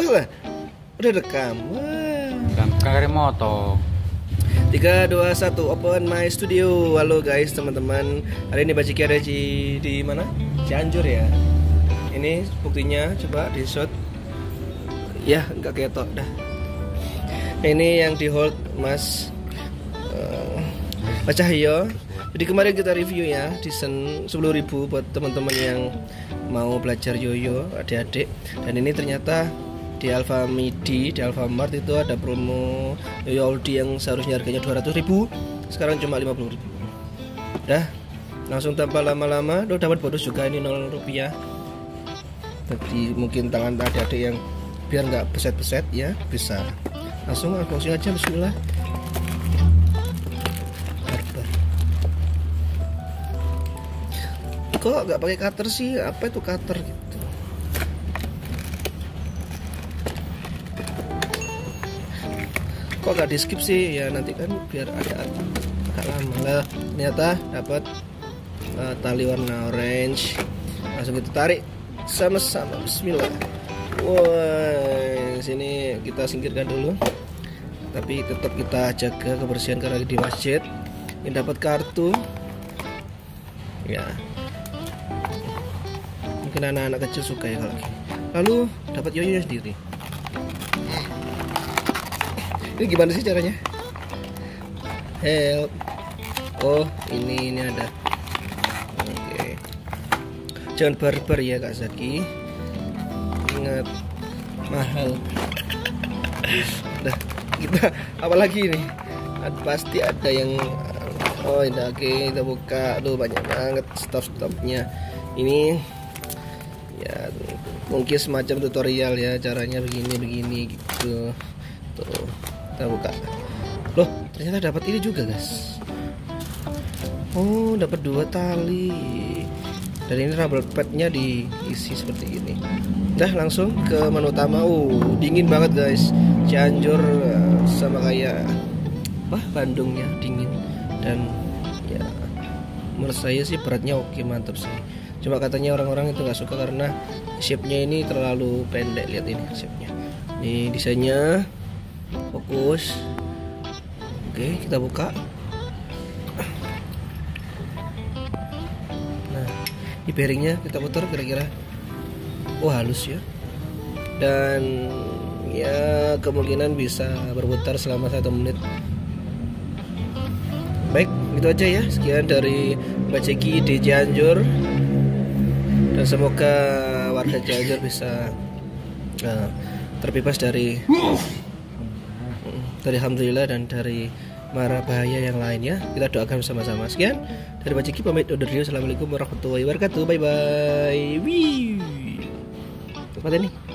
Bismillah. Udah rekam. Kan moto. 3, 2, 1, open my studio. Halo guys, teman-teman. Hari ini Baciki ada di mana? Cianjur ya. Ini buktinya, coba di shot. Ya, enggak ketok dah. Ini yang di hold Mas Cahyo. Jadi kemarin kita review ya, desain 10.000 buat teman-teman yang mau belajar yoyo, adik-adik. Dan ini ternyata di Alfamidi, di Alfamart itu ada promo yoyo oldie yang seharusnya harganya 200.000, sekarang cuma 50.000. Dah, langsung tanpa lama-lama, lo dapat bonus juga ini 0 rupiah. Jadi mungkin tangan adik-adik yang biar nggak beset-beset ya, bisa langsung unboxing aja. Bismillah. Kok nggak pakai cutter sih? Apa itu cutter gitu? Kok nggak di skip sih? Ya nanti kan biar ada agak lama lah. Ternyata dapat tali warna orange. Langsung kita tarik sama-sama. Bismillah. Wah, sini kita singkirkan dulu. Tapi tetap kita jaga kebersihan karena di masjid. Ini dapat kartu. Ya. Mungkin anak-anak kecil suka ya kalau gini. Lalu dapat yoyo sendiri. Ini gimana sih caranya? Help. Oh, ini ada. Oke. Jangan barbar ya Kak Zaki. Ingat mahal. Dah, kita apalagi nih? Pasti ada yang ini oke, kita buka. Tuh banyak banget stop-stopnya. Ini ya mungkin semacam tutorial ya, caranya begini gitu. Tuh kita buka. Loh, ternyata dapat ini juga guys. Oh, dapat 2 tali. Dan ini rubber padnya diisi seperti ini. Udah langsung ke menu utama. Dingin banget guys. Cianjur sama kayak Bandungnya dingin. Dan ya menurut saya sih beratnya oke, mantap sih. Cuma katanya orang-orang itu nggak suka karena shape-nya ini terlalu pendek. Lihat ini shape-nya. Ini desainnya fokus. Oke, kita buka. Nah, ini bearingnya kita putar kira-kira. Halus ya. Dan ya kemungkinan bisa berputar selama 1 menit. Baik, itu aja ya. Sekian dari Baciki di Cianjur. Dan semoga warga Cianjur bisa terbebas dari alhamdulillah dan dari mara bahaya yang lainnya. Kita doakan bersama-sama. Sekian dari Baciki, pamit undur diri. Assalamualaikum warahmatullahi wabarakatuh. Bye bye. Wih. Tempat ini.